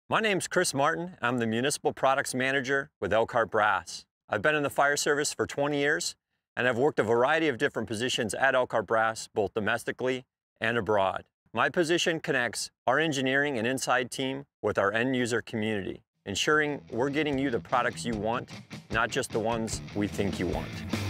My name's Chris Martin. I'm the Municipal Products Manager with Elkhart Brass. I've been in the fire service for 20 years, and I've worked a variety of different positions at Elkhart Brass, both domestically and abroad. My position connects our engineering and inside team with our end user community, ensuring we're getting you the products you want, not just the ones we think you want.